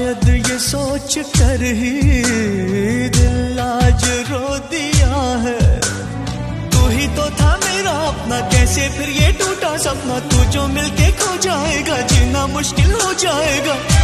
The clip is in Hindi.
शायद ये सोच कर ही दिल आज रो दिया है। तू ही तो था मेरा अपना, कैसे फिर ये टूटा सपना। तू जो मिलके खो जाएगा, जीना मुश्किल हो जाएगा।